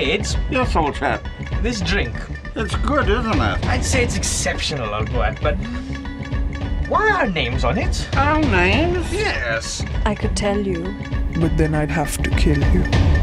Leedes. Yes, old chap. This drink. It's good, isn't it? I'd say it's exceptional, old boy, but why are our names on it? Our names? Yes. I could tell you. But then I'd have to kill you.